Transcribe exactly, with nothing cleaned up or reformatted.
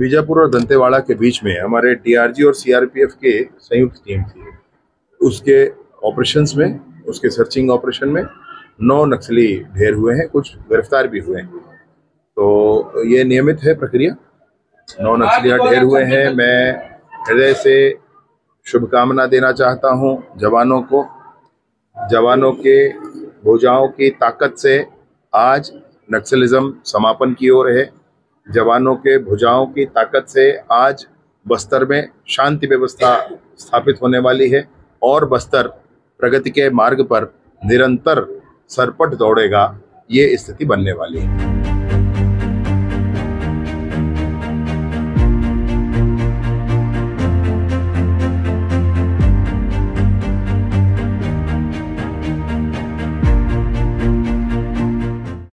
बीजापुर और दंतेवाड़ा के बीच में हमारे टीआरजी और सीआरपीएफ के संयुक्त टीम थी। उसके ऑपरेशंस में, उसके सर्चिंग ऑपरेशन में नौ नक्सली ढेर हुए हैं, कुछ गिरफ्तार भी हुए हैं। तो ये नियमित है प्रक्रिया। नौ नक्सलियां ढेर हुए हैं। मैं हृदय से शुभकामना देना चाहता हूं जवानों को। जवानों के भुजाओं की ताकत से आज नक्सलिज्म समापन की ओर है। जवानों के भुजाओं की ताकत से आज बस्तर में शांति व्यवस्था स्थापित होने वाली है और बस्तर प्रगति के मार्ग पर निरंतर सरपट दौड़ेगा। ये स्थिति बनने वाली है।